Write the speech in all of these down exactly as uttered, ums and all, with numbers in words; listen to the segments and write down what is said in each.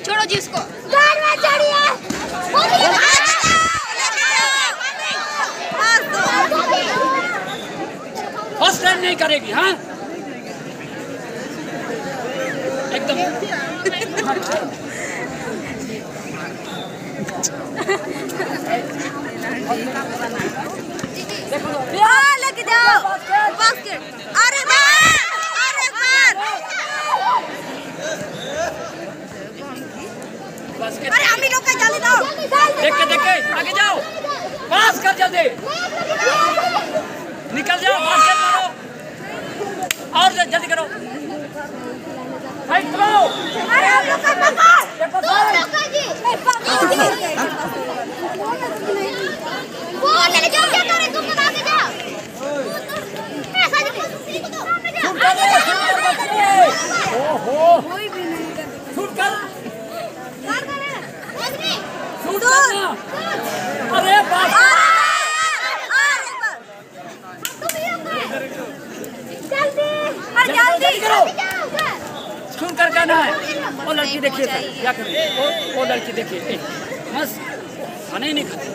छोड़ो जी इसको। कार में चढ़िए। फर्स्ट टाइम नहीं करेगी हाँ एकदम। लेके जाओ बास्केट। अरे अरे अरे हम ही लोग का जल्दी दो। देख के देख के आगे जाओ पास कर जल्दी निकल जाओ बास्केट मारो और जल्दी करो फाइट करो। अरे हम लोग का पकड़ वो ले जाओ क्या करे तुम लोग आगे जाओ। ऐसा ओहो कोई भी नहीं कर शूट कर शूट करना। अरे बाप जल्दी जल्दी करो शूट कर करना है। वो लड़की देखिए सर क्या कर रही है वो वो लड़की देखिए मस्त खाना ही नहीं खाती।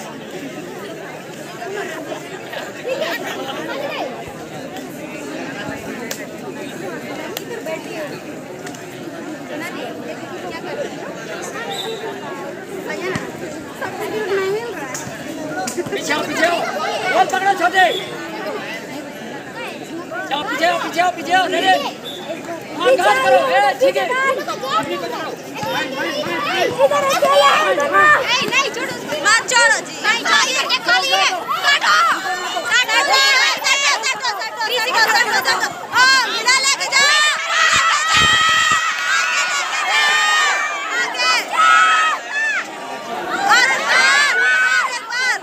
पीछे आओ पीछे आओ बॉल पकड़ो छोटे जाओ पीछे आओ पीछे आओ पीछे आओ नहीं नहीं हाँ गार्ड करो ए ठीक है अपनी को पकड़ो नहीं छोड़ो मत छोड़ो जी नहीं चाहिए क्या खाली है काटो काटो काटो किसी को काटो काटो हां मिला लेके जा आगे अरे पार अरे पार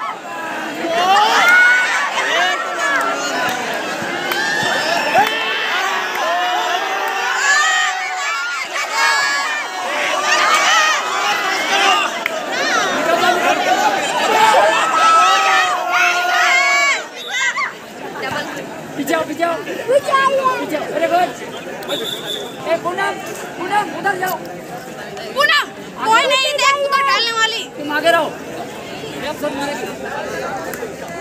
पीछे आओ पीछे आओ पीछे अरे गुड ए पूनम पूनम उधर जाओ पूनम कोई नहीं देख उधर डालने वाली तुम आगे रहो सब मारेगी।